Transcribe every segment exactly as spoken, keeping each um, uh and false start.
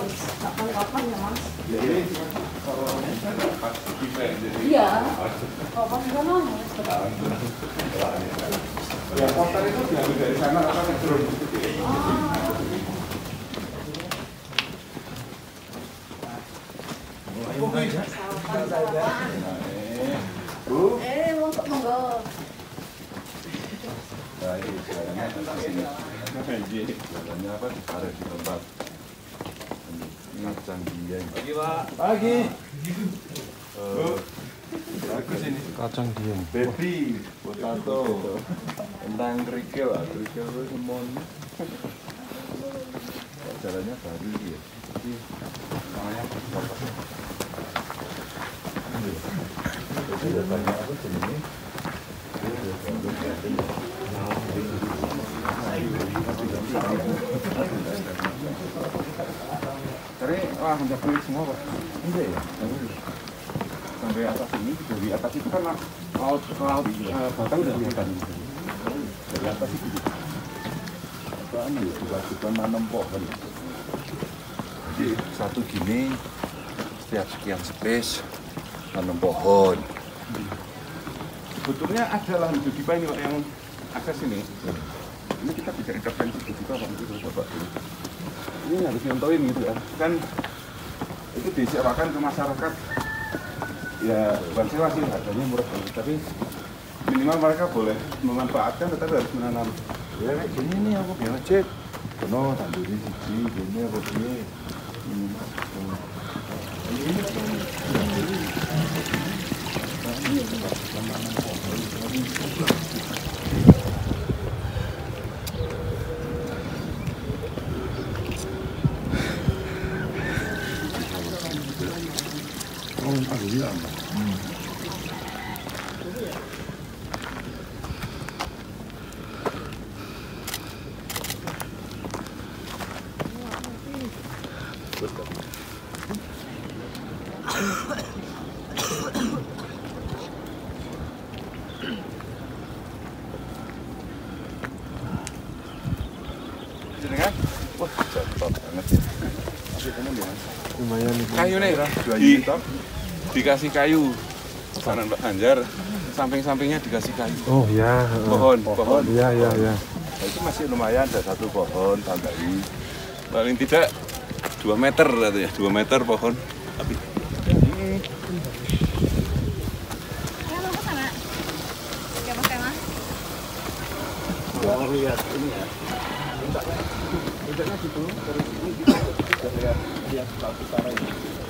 kapan-kapan ya Mas. Jadi kalau pas event jadi. Iya. Kapan kan lah. Ya poster itu diambil dari sana apa ke drone gitu. Bu. Eh, mau monggo. Baik, jalannya di sini. Jalannya apa? Ditaruh di tempat. Kacang dieng. Pagi, Pak. Pagi. Uh, bagus ini. Kacang dieng. Baby, potato. Tentang kerikil, kerikil itu semuanya. Jalannya baru ya. Jadi namanya apa? Jadi banyak apa sini? Cari, wah udah kulit semua Pak. Enggak ya? Sampai atas ini, dari atas itu kan laut ke laut, batang udah kelihatan. Dari atas itu. Apaan ya? Juga-juga nanam pohon. Jadi satu gini, setiap sekian space, nanam pohon. Sebetulnya ada lahan uji pipa ini Pak yang akses ini. Ini kita bisa intervensi uji pipa Pak, itu Bapak. Ini harus nyontoin gitu ya. Kan itu disewakan ke masyarakat. Ya bukan sewa sih, harganya murah banget. Tapi minimal mereka boleh memanfaatkan, tetapi harus menanam. Ya kayak gini nih aku bilang cek. Kono tanduri siji, gini apa gini. Ini mas. Oh, aku bilang. Jenengan? Wah, cocok banget ya. Lumayan Kayu nih, di, dikasih kayu. Saran Pak Anjar, samping-sampingnya dikasih kayu. Oh ya. Pohon, pohon. Iya, iya, iya. Nah, itu masih lumayan, ada satu pohon, tambahin. Paling tidak dua meter katanya, dua meter pohon. Tapi ini mau ke sana? Oke, Mas Tema. mau lihat ini ya. Bedanya gitu, terus ini kita bisa lihat lihat laut utara ini.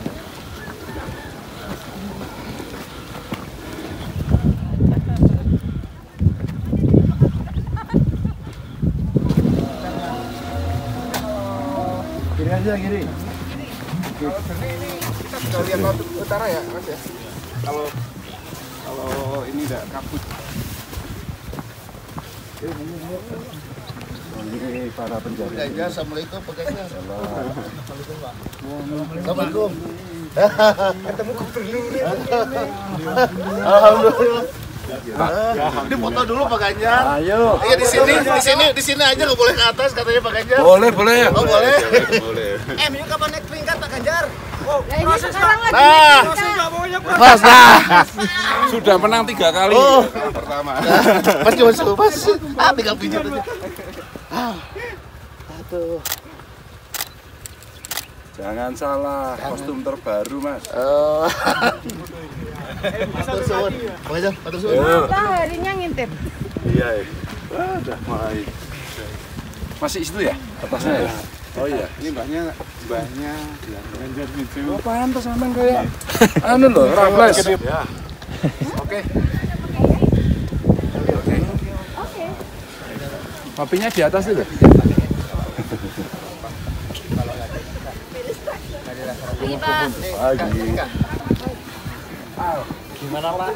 Kiri aja kiri. Kalau sini ini kita bisa lihat laut utara ya, Mas ya. Kalau kalau ini tidak kabut. Ini para penjaga. Ya, assalamualaikum pegangnya. Assalamualaikum Pak. Assalamualaikum. Ketemu gubernur. Alhamdulillah. Ini foto dulu Pak Ganjar. Ayo. Iya di sini, di sini, di sini aja nggak boleh ke atas katanya Pak Ganjar. Boleh, boleh ya. Oh boleh. Boleh. Eh, minggu kapan naik peringkat Pak Ganjar? Oh, proses sekarang lagi. Nah, Mas, nah. Sudah menang tiga kali. Oh. Pertama. Mas cuma suruh Mas. Ah, tinggal pijat aja. Ah. Aduh. Jangan salah, kostum terbaru Mas. Oh. Matur suwun. Pak Ganjar, matur suwun. Lah harinya ngintip. Iya, ya. Wah, udah mulai. Masih itu ya? Atasnya ya? Oh iya, ini mbahnya, mbahnya Ganjar gitu. Oh pantas emang kayak anu loh, Raffles. Ya. Oke. Oke. Oke. Kopinya di atas itu. Ini Pak. Pagi. Gimana Pak?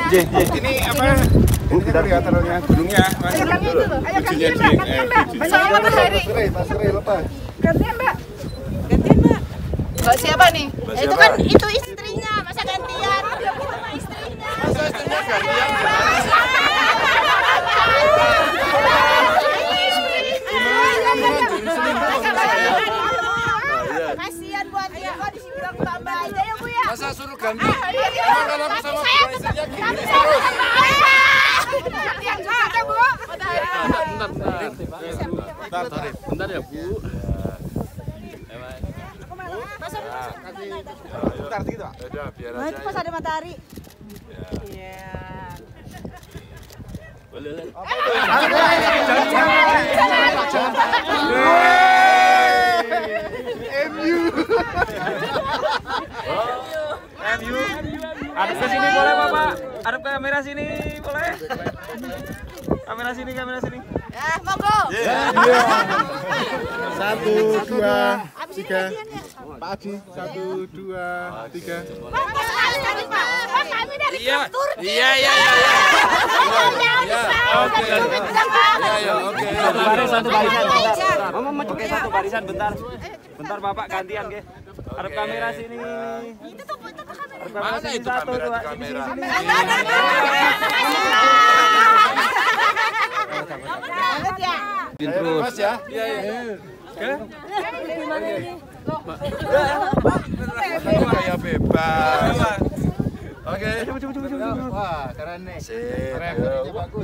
J, J. Ini apa? Ini kita lihat terusnya gunungnya. Ayo kami itu loh. Ayo gantian mbak, gantian mbak. Banyak apa hari? Gantian mbak. Gantian mbak. Mbak siapa nih? Mbak Itu siapa? kan itu istrinya, masa gantian? Sama istrinya. Masa istrinya gantian? Kasihan buat dia, kok di sini bilang tambah aja ya Bu ya. Masa suruh ganti? Nah, kalau aku sama saya bukan istrinya gini tapi terus. saya gantian juga kan Bu. Bentar, bentar, bentar ya Bu. Bentar sedikit Pak. Udah, biar Nah, aja. itu pas ada matahari. Iya. Boleh lah. M U. M U. Adep ke sini boleh Bapak? Adep ke kamera sini boleh? Kamera sini, kamera sini. Ya, monggo. Satu, dua, tiga. Pak Adi, satu, dua, tiga. Pak, sekali sekali Pak. Pak, kami dari Iya. klub Turki. Iya, iya, iya. Iya, Oke. Ya, ya, oke. Satu baris, satu barisan bentar. Oke, satu barisan bentar. Bentar Bapak gantian ke. Adep kamera sini. Itu tuh, itu tuh kamera. Adep kamera Mana sini itu satu, kamera, dua, itu sini, kamera? sini, Ada, sini. ada, ada. Ya. Terus. Mas ya? Iya, iya. Gaya bebas. Oke. Wah, keren nih. Sip. Bagus.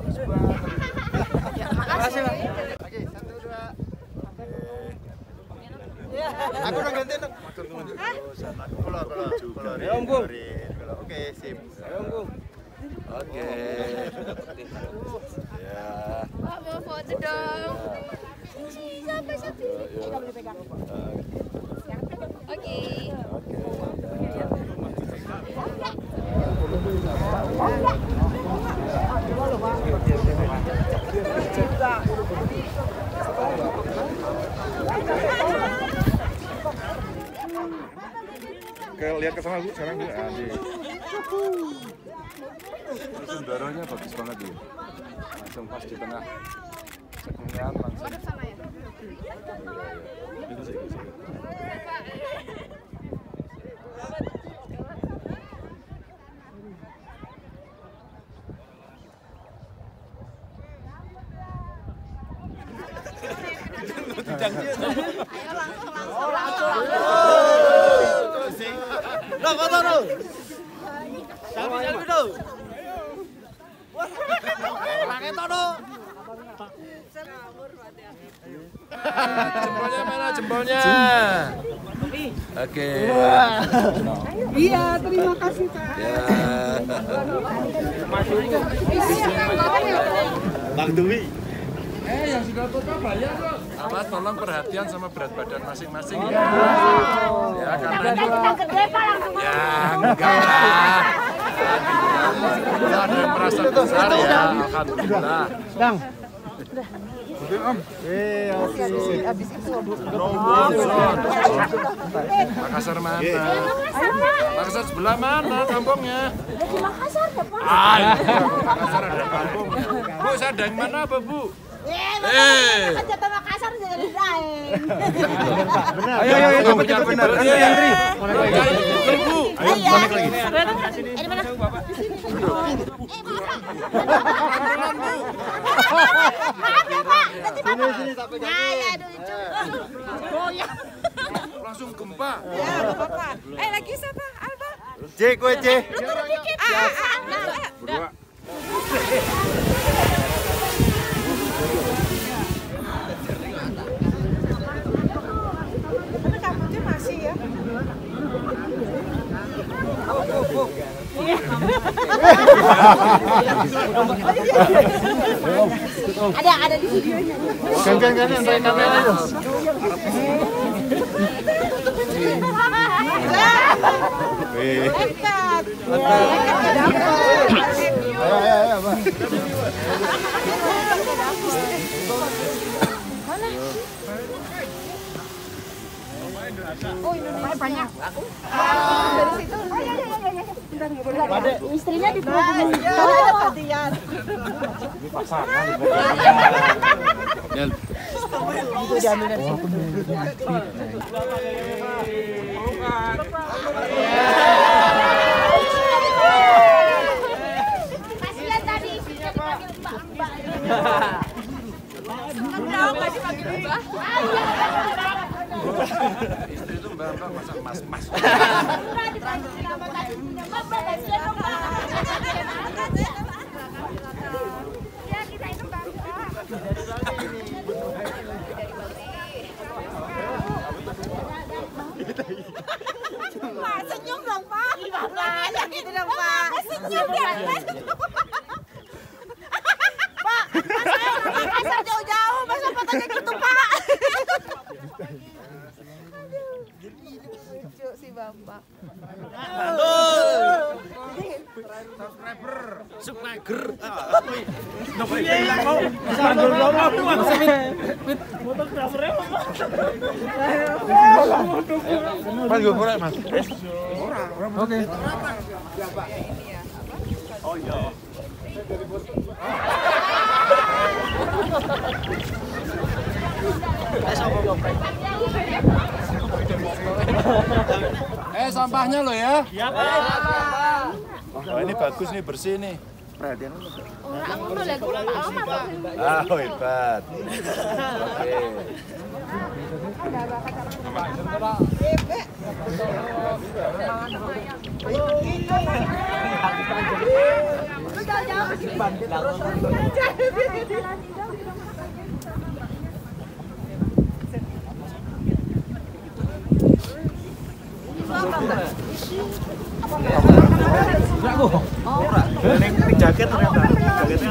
Makasih, Pak. Oke, satu, dua. Aku udah ganti dong. Kalau kalau kalau Ya, Om Gung. Oke, sip. Ayo, Om Gung. Oke. Ya. Pak, mau foto dong. Siapa siapa? Enggak boleh pegang. Oke. Oke, lihat ke sana Bu, sekarang Bu. Adi. Terus udaranya bagus banget ya. Langsung pas di tengah. Sekengan langsung. Ada sana ya? Itu sih. itu sih. Ayo langsung langsung langsung. Lo foto lo. Selfie selfie lo. Pakai tono. Jempolnya mana jempolnya? Oke. Iya, terima kasih Pak. Ya. Bang Dwi. Eh, yang sudah foto bayar kok. Awas, tolong perhatian sama berat badan masing-masing ya. Ya, karena ini Gede Pak langsung. ya enggak lah. Kalau ada yang merasa besar ya, alhamdulillah. Bang. Oke, Om. Eh, oke. Habis itu Makassar mana? Makassar sebelah mana kampungnya? di Makassar ya Pak. Ah, iya. Makassar ada kampungnya. Bu, saya dari mana, apa, Bu? Eh, kan jatah Makassar jadi lain. Ayo, ayo, ayo, cepet, cepet, cepet. Antri, antri. Bu. Ayo, connect lagi. Sini. Di mana? Bapak. Sini sini tak pegang. Nah, ya aduh itu. Goyang. Langsung gempa. Ya, Bapak. Eh, lagi siapa? Alba. J, kue J. Lu turun dikit. Ah, ah, ah. Nah, Berdua. tapi kampungnya masih ya. Ada ada di videonya. Kan kan kan yang kamera itu. Dekat. Ayo ayo ayo, Bang. Oh, ini banyak. Dari situ. Oh, iya iya iya iya. Bentar, bentar. Istrinya dihubungin. Cowok gantian. Ini pasangan. Itu diambil dari situ. Kasihan tadi istrinya dipanggil mbak-mbak. Kamu tahu nggak dipanggil mbak? Istri itu mbak-mbak masa mas-mas. Dipanggil nama tadi mbak, mbak kasihan dong mbak. Ya kita itu mbak-mbak. Pak, senyum dong, Pak. Makanya gitu dong, Pak. Senyum ya, Pak. Pak, saya orang kasar jauh-jauh, masa fotonya gitu, Pak. Lucu si Bapak. Subscriber, subscriber. Mas gue kurang mas. Oke. Oh iya. Eh sampahnya lo ya. Iya Pak. Oh ini bagus nih, bersih nih. Perhatian. Aku boleh kurang apa? Ah hebat. Oke. Jaket ternyata. Jaketnya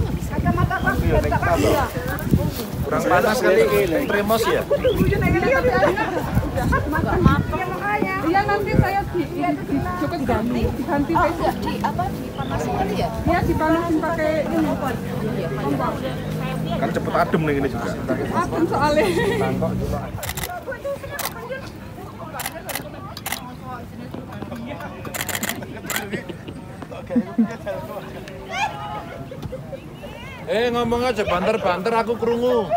kurang panas kali ini. Primos ya? Iya nanti saya di iya itu di Joko ganti diganti besok. Di apa? Dipanasin kali ya? Iya dipanasin pakai ini. Kan cepet adem nih ini juga. Adem soalnya. Eh ngomong aja banter-banter aku kerungu.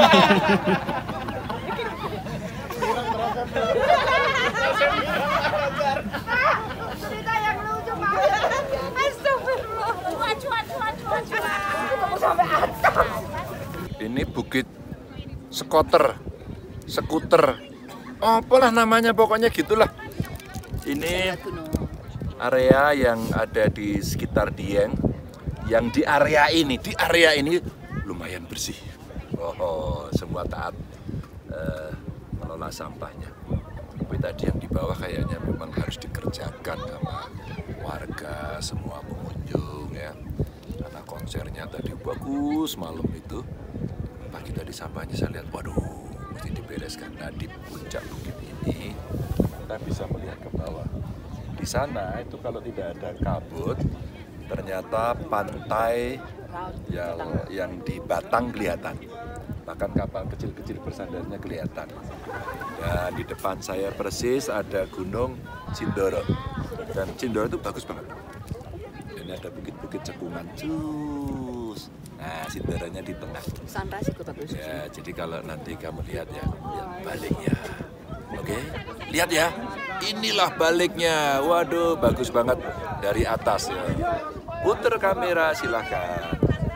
Cerita yang lucu banget. Astagfirullah. Cuan, cuan, cuan, cuan, cuan. Sampai atas. Ini bukit Sekoter, Sekuter, apalah namanya pokoknya gitulah. Ini area yang ada di sekitar Dieng. Yang di area ini, di area ini lumayan bersih. Oh, semua taat uh, mengelola sampahnya. Tapi tadi yang di bawah kayaknya memang harus dikerjakan sama warga, semua pengunjung ya. Karena konsernya tadi bagus malam itu. Pagi tadi sampahnya saya lihat, waduh, mesti dibereskan. Nah di puncak bukit ini kita bisa melihat ke bawah. Di sana itu kalau tidak ada kabut, ternyata pantai yang, yang di Batang kelihatan. Bahkan kapal kecil-kecil bersandarnya kelihatan. Dan di depan saya persis ada Gunung Sindoro. Dan Sindoro itu bagus banget. Ini ada bukit-bukit cekungan. Cus. Nah, Sindoronya di tengah. Sunrise ikut aku. Ya, jadi kalau nanti kamu lihat ya, lihat baliknya. Oke, lihat ya. Inilah baliknya. Waduh, bagus banget dari atas ya. Puter kamera silahkan.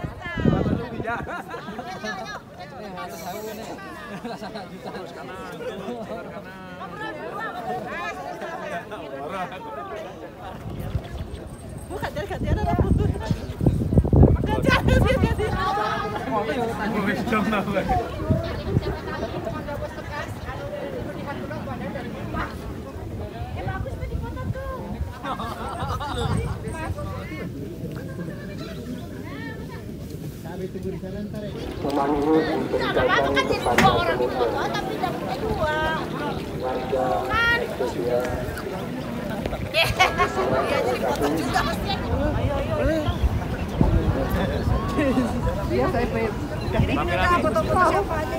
Bukan dari gantian apa? Dua orang di foto tapi dapetnya dua. Kan? Iya, jadi foto juga mesti. Iya saya pengen. Jadi kita foto-foto siapa aja.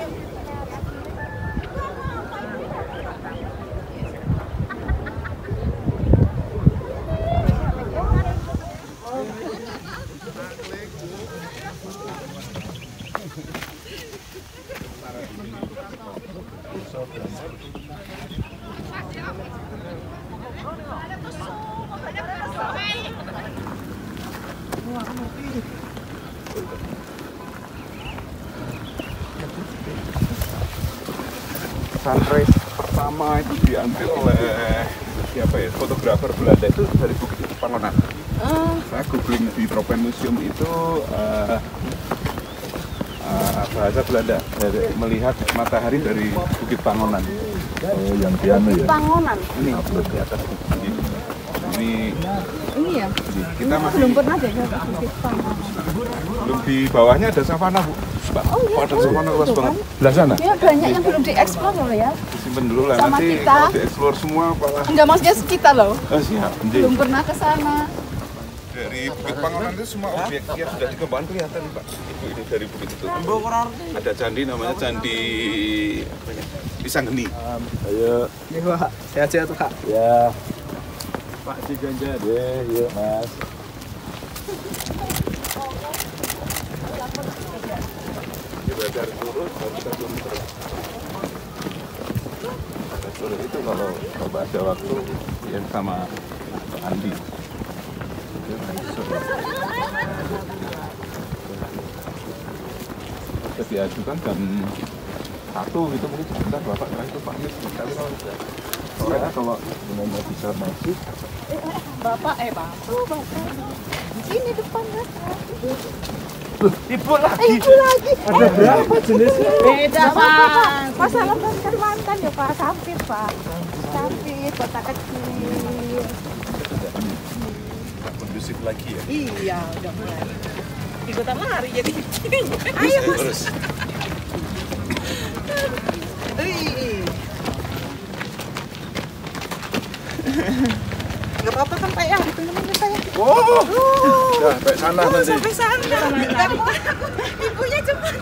Sunrise pertama itu diambil oleh siapa ya? Fotografer Belanda itu dari Bukit Pangonan. Uh. Saya googling di Tropen Museum itu uh, uh, bahasa Belanda dari melihat matahari dari Bukit Pangonan. Oh, yang piano ya? Pangonan. Ini di atas ini. Ini, ini ya? Kita masih belum pernah deh ke Bukit Pangonan. Belum, di bawahnya ada savana, Bu. Oh iya, ada savana luas banget. Belah sana. Ya banyak yang belum dieksplor loh ya. Disimpan dulu lah, sama nanti kita. kalau dieksplor semua apalah. Enggak, maksudnya kita loh. Oh, siap. Belum pernah ke sana. Dari Bukit Pangonan itu semua objek yang sudah dikembangkan kelihatan, Pak. Itu ini dari bukit itu. Ada candi namanya Candi apa ya? Pisang Geni. Ayo. Ini Pak, sehat-sehat Kak. Ya. Pak Ciganjar. Ya, yuk Mas. Kita cari turun, baru kita turun terus. Turun itu kalau coba ada waktu ya sama Pak Andi. Bisa diajukan jam satu gitu mungkin sebentar Bapak karena itu Pak Nis sekali kalau sudah sore kalau benar bisa masuk. Bapak, eh Bapak, Bapak. Ini depan kan. Ibu lagi. Eh, ibu lagi. Ada berapa jenisnya? Beda Pak. Masalah mantan mantan ya Pak, sampit Pak. Sampit, kota kecil. Kondusif lagi ya? Iya, udah mulai. Ikutan lari jadi. Ayo Mas. Gak apa-apa kan Pak ya, ditemenin Pak ya. Oh, udah sampai sana Oh, nanti. sampai sana. Ibunya cepat.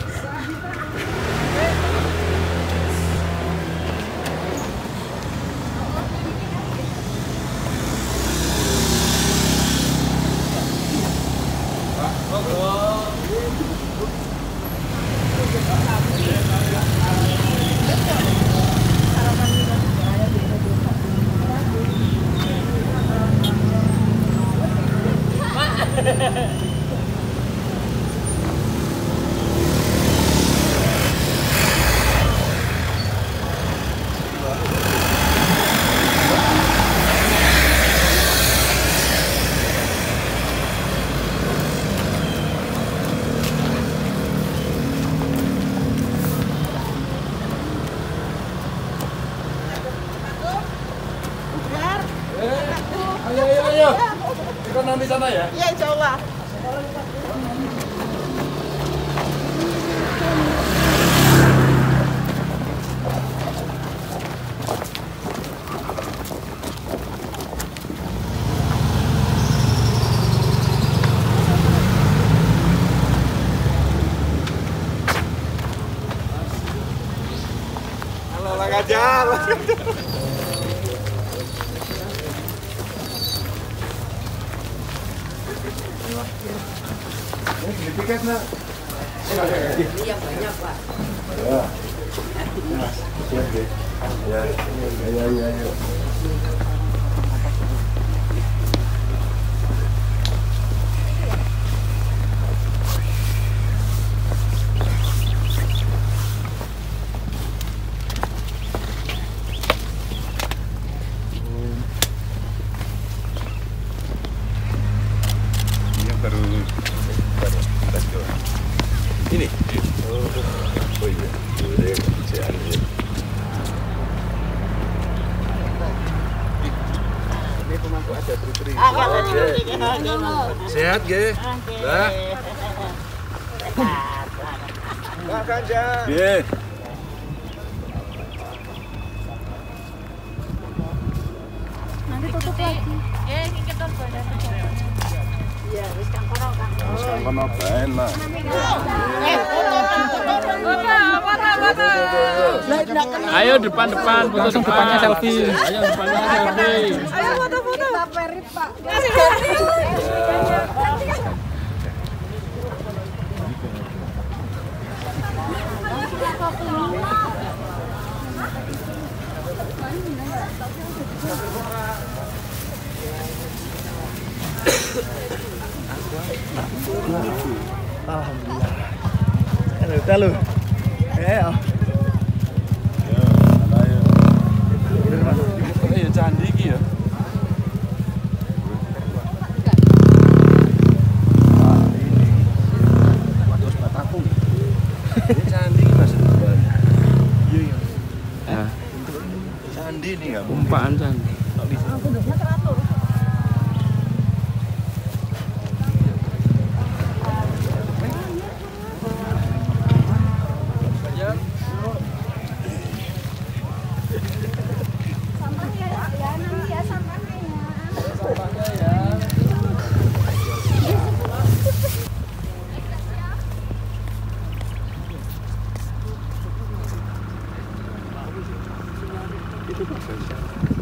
Ayo, ayo, ayo. Kita nanti sana ya? Iya, insya Allah. Halo, Lang Ajar. Ini tiket nak. Iya banyak Pak. Ya. Ya, ya, ya, ya. Ini baru baru tas doang. Ini. Oh, oh iya. Udah kerjaan ya. Ini pemangku ada tri-tri. Sehat, Ge? Lah. Pak Ganjar. Ge. Nanti tutup lagi. Eh, ini kita pada tutup. Iya, wis kan kono kan. Sampai ngapain lah? Eh, foto, foto, foto. Ayo depan-depan, foto depannya selfie. Ayo depannya selfie. Ayo foto-foto. Kita perit, Pak. Alhamdulillah. Halo, halo. Eh, oh. Ya candi iki ya. Terus mataku. Ini candi iki Mas. Iya, iya. Nah, Candi nih enggak mungkin. umpaan candi. Itu